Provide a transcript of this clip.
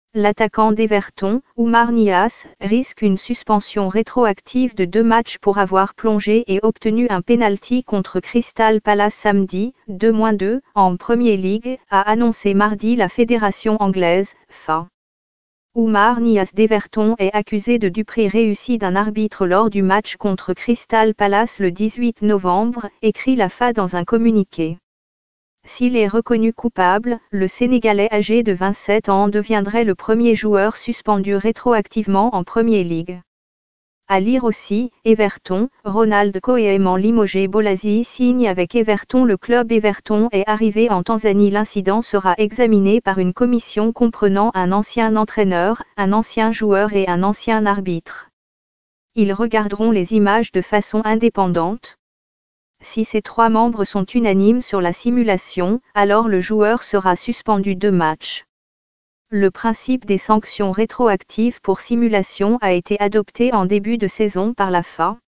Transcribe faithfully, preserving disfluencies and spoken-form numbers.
L'attaquant d'Everton, Oumar Niasse, risque une suspension rétroactive de deux matchs pour avoir plongé et obtenu un pénalty contre Crystal Palace samedi, deux deux, en Premier League, a annoncé mardi la fédération anglaise, F A. Oumar Niasse d'Everton est accusé de duperie réussie d'un arbitre lors du match contre Crystal Palace le dix-huit novembre, écrit la F A dans un communiqué. S'il est reconnu coupable, le Sénégalais âgé de vingt-sept ans deviendrait le premier joueur suspendu rétroactivement en Premier League. À lire aussi, Everton, Ronald Koeman limogé. Bolasie signe avec Everton. Le club Everton est arrivé en Tanzanie. L'incident sera examiné par une commission comprenant un ancien entraîneur, un ancien joueur et un ancien arbitre. Ils regarderont les images de façon indépendante. Si ces trois membres sont unanimes sur la simulation, alors le joueur sera suspendu deux matchs. Le principe des sanctions rétroactives pour simulation a été adopté en début de saison par la F A.